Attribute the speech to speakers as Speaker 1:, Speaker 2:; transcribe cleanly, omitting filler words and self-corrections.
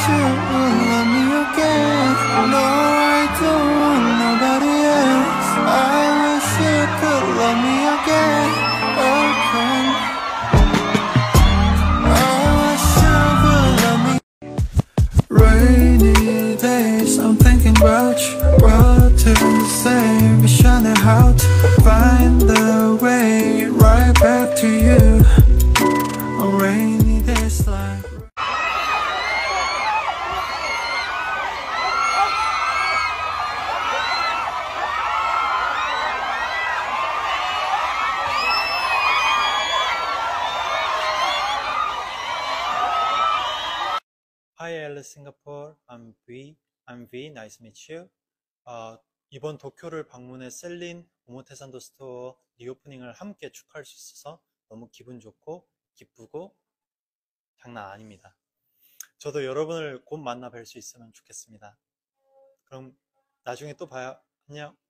Speaker 1: you would love me again. No, I don't want nobody else. I wish you could love me again. Again. I wish you could love me. Rainy days, I'm thinking about you. What to say, visioning how to find the way right back to you. On rainy days like
Speaker 2: Hi Alice Singapore, I'm V, nice to meet you. 이번 도쿄를 방문해 셀린 오모테산도 스토어 리오프닝을 함께 축하할 수 있어서 너무 기분 좋고 기쁘고 장난 아닙니다. 저도 여러분을 곧 만나 뵐 수 있으면 좋겠습니다. 그럼 나중에 또 봐요. 안녕.